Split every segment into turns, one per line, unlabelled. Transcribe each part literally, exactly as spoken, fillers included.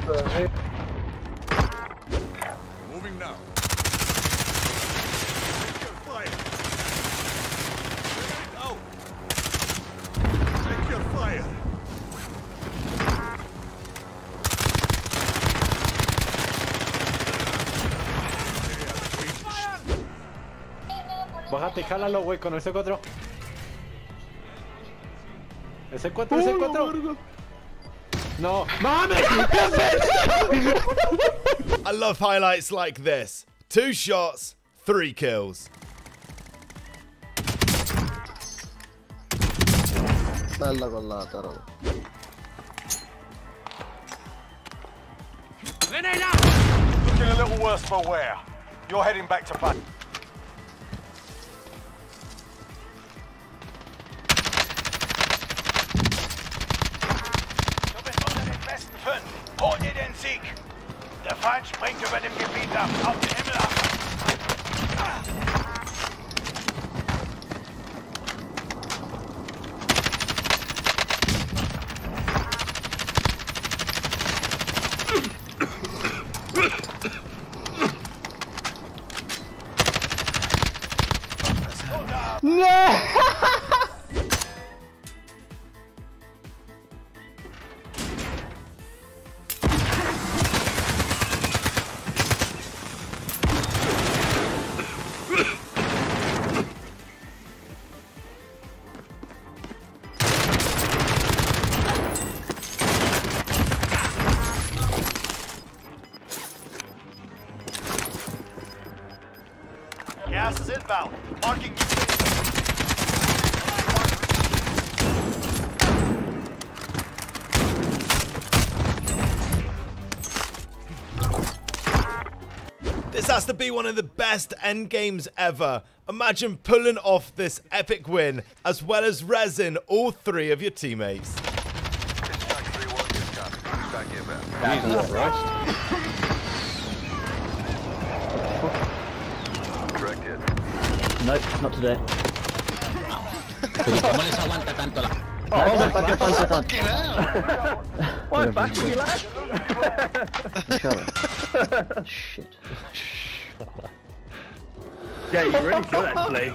Moving now. Fire. Oh. Take your fire.
Bájate, jálalo, güey, con el C cuatro. El C cuatro, el C cuatro. No, mames.
I love highlights like this. Two shots, three kills.
Bella collata, roba.
Looking a little worse for wear. You're heading back to base. Hol dir den Sieg! Der Feind springt über dem Gebiet ab, auf den Himmel ab!
No!
Gas is inbound. Marking you.
This has to be one of the best end games ever. Imagine pulling off this epic win, as well as rezzing all three of your teammates.
Jesus Christ. Nope, not today.
¿Cómo les aguanta tanto la...
Oh, my back up, back
Why back you lad?
Shut up. Shit.
Yeah, you're really good actually.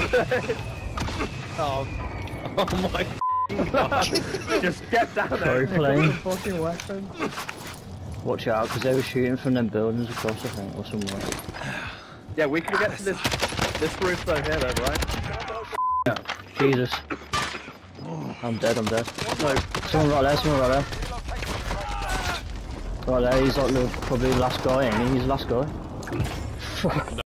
oh. Oh my god. Just get down there.
Sorry, plane.
Fucking weapon.
Watch out, because they were shooting from them buildings across, I think, or somewhere.
Yeah, we can get to this this roof over here though, right?
Yeah. Jesus. I'm dead, I'm dead. No. Someone right there, someone right there. Right there, he's like the, probably the last guy, ain't he? He's the last guy.